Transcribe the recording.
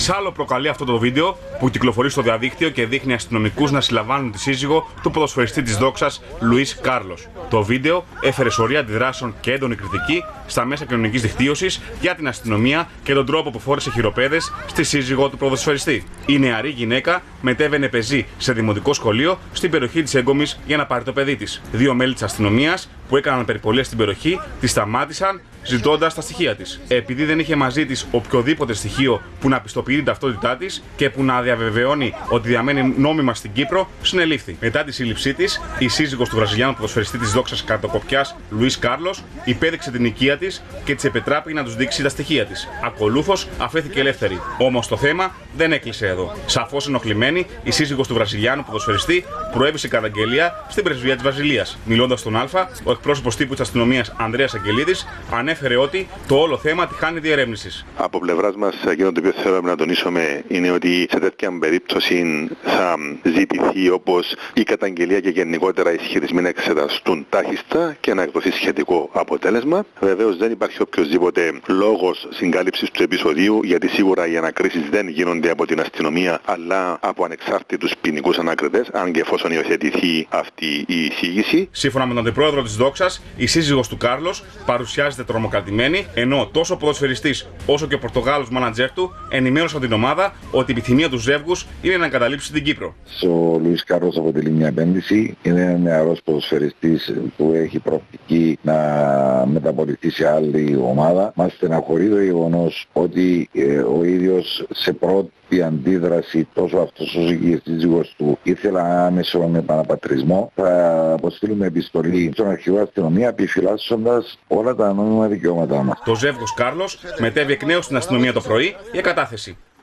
Σ' άλλο προκαλεί αυτό το βίντεο που κυκλοφορεί στο διαδίκτυο και δείχνει αστυνομικούς να συλλαμβάνουν τη σύζυγο του ποδοσφαιριστή της Δόξας, Λουίς Κάρλος. Το βίντεο έφερε σωρία αντιδράσεων και έντονη κριτική στα μέσα κοινωνικής δικτύωσης για την αστυνομία και τον τρόπο που φόρεσε χειροπέδες στη σύζυγο του ποδοσφαιριστή. Η νεαρή γυναίκα μετέβαινε πεζή σε δημοτικό σχολείο στην περιοχή της Έγκομης για να πάρει το παιδί της. Δύο μέλη της αστυνομίας που έκαναν περιπολίες στην περιοχή τη σταμάτησαν ζητώντας τα στοιχεία της. Επειδή δεν είχε μαζί της οποιοδήποτε στοιχείο που να πιστοποιεί την ταυτότητά της και που να διαβεβαιώνει ότι διαμένει νόμιμα στην Κύπρο, συνελήφθη. Μετά τη σύλληψή της, η σύζυγος του Βραζιλιάνου ποδοσφαιριστή της Δόξας Καρτοκοπιάς, Λουίς Κάρλος, υπέδειξε την οικία της και της επετράπηκε να τους δείξει τα στοιχεία της. Ακολούθως αφέθηκε ελεύθερη. Όμως το θέμα δεν έκλεισε εδώ. Σαφώς ενοχλημένη, η σύζυγος του Βραζιλιάνου ποδοσφαιριστή προέβησε καταγγελία στην πρεσβεία της Βραζιλίας. Μιλώντας στον Α, ο εκπρόσωπος τύπου της αστυνομίας Ανδρέας Αγγελίδης ανέφερε ότι το όλο θέμα τη χάνει διερεύνησης. Από πλευράς μας, εκείνο το οποίο θέλουμε να τονίσουμε είναι ότι σε τέτοια περίπτωση θα ζητηθεί όπως η καταγγελία και γενικότερα οι ισχυρισμοί να εξεταστούν τάχιστα και να εκδοθεί σχετικό αποτέλεσμα. Βεβαίως δεν υπάρχει οποιοδήποτε λόγος συγκάλυψης του επεισοδίου, γιατί σίγουρα οι ανακρίσεις δεν γίνονται από την αστυνομία αλλά από ανεξάρτητους ποινικούς ανακριτές, αν και εφόσον υιοθετηθεί αυτή η εισήγηση. Σύμφωνα με τον αντιπρόεδρο της Δόξας, η σύζυγος του Κάρλος παρουσιάζεται τρομοκρατημένη, ενώ τόσο ο ποδοσφαιριστής όσο και ο Πορτογάλος μάνατζερ του ενημέρωσαν την ομάδα ότι η επιθυμία του ζεύγους είναι να εγκαταλείψει την Κύπρο. Ο Λουίς Κάρλος αποτελεί μια επένδυση. Είναι ένα νεαρός ποδοσφαιριστής που έχει προοπτική να μεταπολιτεί σε άλλη ομάδα. Μας στεναχωρεί το γεγονός ότι ο ίδιος σε πρώτη αντίδραση, τόσο αυτός όσο και η σύζυγος του ήθελα άμεσο επαναπατρισμό. Θα αποστείλουμε επιστολή στον αρχηγό αστυνομία επιφυλάσσοντας όλα τα νόμιμα δικαιώματά μας. Το ζεύγος Κάρλος μετέβη εκ νέου στην αστυνομία το πρωί για κατάθεση.